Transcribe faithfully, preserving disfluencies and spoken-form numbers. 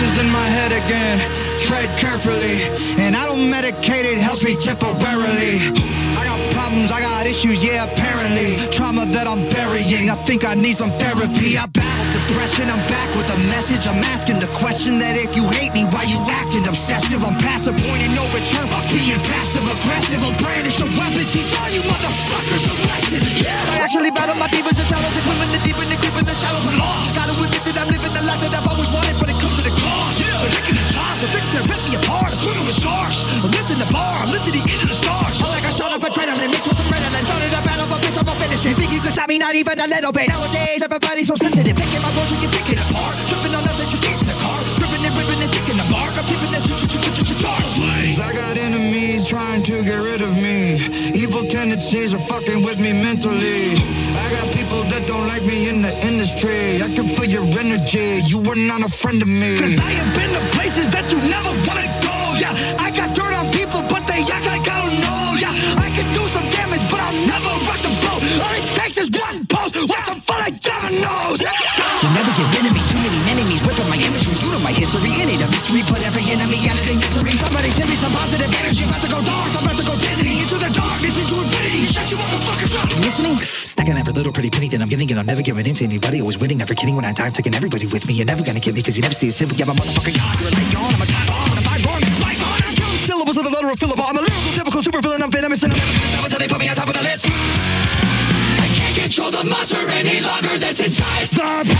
voices in my head again. Tread carefully, and I don't medicate, it helps me temporarily. I got problems, I got issues, yeah, apparently. Trauma that I'm burying, I think I need some therapy. I battle depression, I'm back with a message. I'm asking the question that if you hate me, why you acting obsessive? I'm past the point of no return by being passive aggressive. I'll brandish a weapon, teach all you motherfuckers a lesson. Yeah. I actually battle my demons and shadows, and women the deep and the creep in the shallows. I'm lost. Gotta admit that I'm living the life that I've always wanted, but it comes to the cost. Yeah. But licking the charm, for fixing to rip me apart. I'm swimming with sharks. I'm lifting the bar, I'm lifting the end of the stars. I like I shot up a adrenaline, mixed with some adrenaline. Started a battle, but bitch, I'm gonna finish it. Think you can stop me, not even a little bit. Nowadays, everybody's so sensitive. Taking my words when you pick it apart. Tripping on nothing, just get in the car. Ripping and ripping and sticking the bark. I'm tipping the charge. I got enemies trying to get rid of me. Evil tendencies are fucking with me mentally. I got people that don't like me in the industry. I can feel your energy, you were not a friend of me. Cause I have been to places that you never wanna go. Yeah, I got dirt on people, but they act like I don't know. Yeah, I can do some damage, but I'll never rock the boat. All it takes is one post, watch them fall like dominoes. You never get rid of me, too many enemies ripping my imagery. You know my history, in it a mystery. Put every enemy out of their misery. Somebody send me some positive energy. I'm about to go dark, I'm about to go dizzy. Into the darkness, into infinity. Shut you motherfuckers up. Listening? Stacking every little pretty penny that I'm getting, and I'm never giving in to anybody. Always winning, never kidding. When I die, I'm taking everybody with me. You're never gonna get me, cause you never see it simple. Yeah, my motherfucker yawn. You're a light yawn, I'm a time bomb. I'm a vibe wrong, it's my on. I'm killing syllables of the letter of Philip. I'm a lyrical, typical super villain. I'm venomous, and I'm never gonna stop until they put me on top of the list. I can't control the monster any longer that's inside.